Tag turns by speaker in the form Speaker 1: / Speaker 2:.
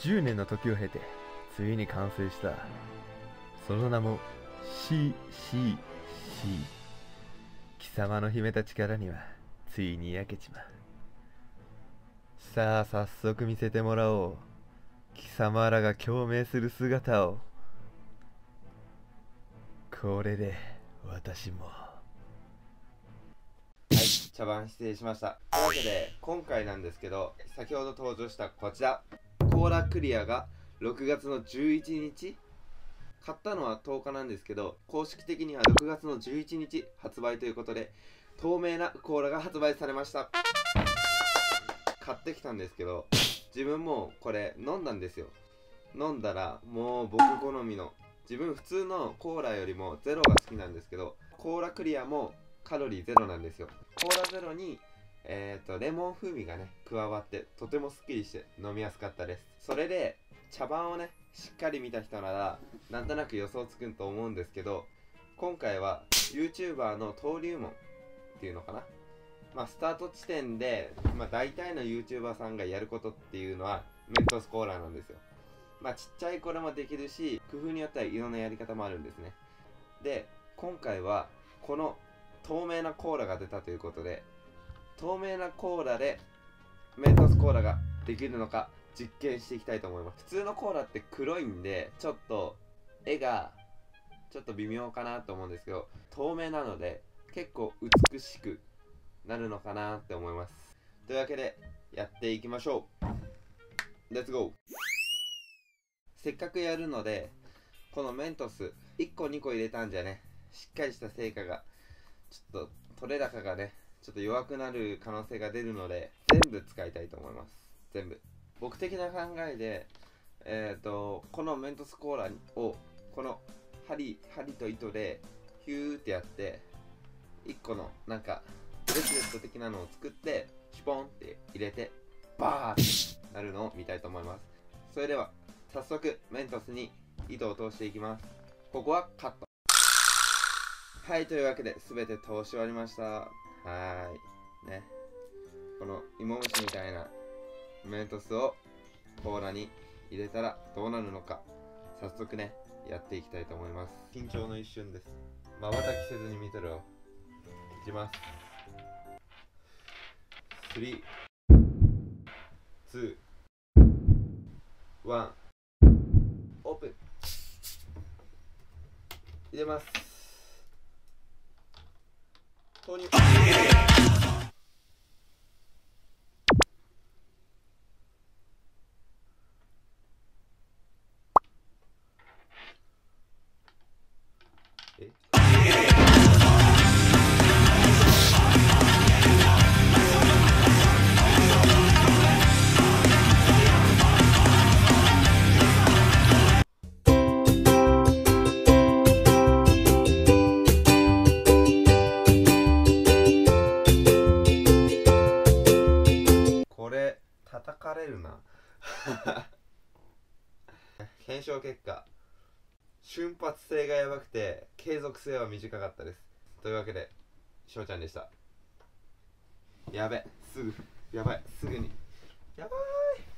Speaker 1: 10年の時を経てついに完成した。その名も CCC。 貴様の秘めた力にはついに焼けちまう。さあ早速見せてもらおう、貴様らが共鳴する姿を。これで私も。はい、茶番失礼しました。というわけで今回なんですけど、先ほど登場したこちらコーラクリアが6月の11日、買ったのは10日なんですけど、公式的には6月の11日発売ということで、透明なコーラが発売されました。買ってきたんですけど、自分もこれ飲んだんですよ。飲んだらもう僕好みの、自分普通のコーラよりもゼロが好きなんですけど、コーラクリアもカロリーゼロなんですよ。コーラゼロにレモン風味がね加わって、とてもすっきりして飲みやすかったです。それで茶番をねしっかり見た人ならなんとなく予想つくと思うんですけど、今回は YouTuber の登竜門っていうのかな、スタート地点で、大体の YouTuber さんがやることっていうのはメントスコーラなんですよ。ちっちゃいコーラもできるし、工夫によってはいろんなやり方もあるんですね。で、今回はこの透明なコーラが出たということで、透明なコーラでメントスコーラができるのか実験していきたいと思います。普通のコーラって黒いんで、ちょっと絵がちょっと微妙かなと思うんですけど、透明なので結構美しくなるのかなって思います。というわけでやっていきましょう。レッツゴー。せっかくやるので、このメントス1個2個入れたんじゃね、しっかりした成果がちょっと取れ高がねちょっと弱くなる可能性が出るので、全部使いたいと思います。全部。僕的な考えで、このメントスコーラをこの針と糸でヒューってやって1個のなんかブレスレット的なのを作って、シュポンって入れてバーってなるのを見たいと思います。それでは早速メントスに糸を通していきます。ここはカット。はい、というわけで全て通し終わりました。はーいね、この芋虫みたいなメントスをコーラに入れたらどうなるのか、早速ねやっていきたいと思います。緊張の一瞬です。まばたきせずに見てろよ。いきます。3、2、1、オープン。入れます。投入。これ叩かれるな。検証結果、瞬発性がやばくて継続性は短かったです。というわけで翔ちゃんでした。やべ、すぐやばい、すぐにやばい。